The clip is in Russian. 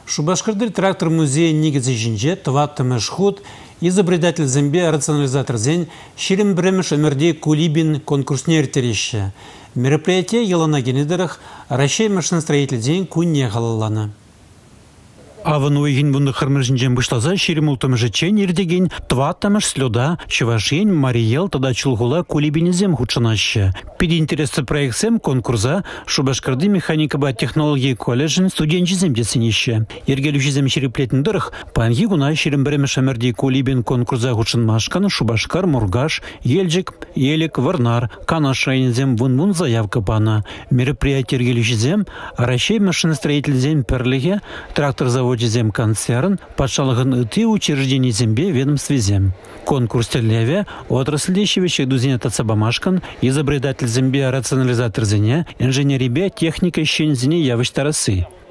Шубашкардыр трактор музей негізі жинже тваттымыш худ, изобретатель зембе рационализатор зень, ширим бремеш өмірде Кулибин конкурснер тереща. Мероприятие елана генедерах, Рашей машиностроитель день кунне халалана. Аван уйгин бунды хырмыржинжен бышлаза ширим ултымыжы чен ирдеген тваттамыш слёда Чувашень Мариел тада чулгула Кулибинезем худшанаще. Пиди интересы проектсем конкурса Шубашкарды механика ба технологии колледжин студенчизем десенище. Ергелюшизем шириплетин дырых панги гуна ширим бремеш амерди Кулибин конкурса худшанмашкан Шубашкар Мургаш, Ельджик, Елик, Варнар, Канашайнзем вун заявка пана. Мероприятие ергелюшизем Рашей машиностроительзем перлиге трактор завод зем концерн, патшалығын ыты учреждений зембе ведомстве. Конкурс терлеве отрасль дузине тацабамашкан, изобретатель зембе рационализатор зене, инженерибе техника щензине явыш тарасы.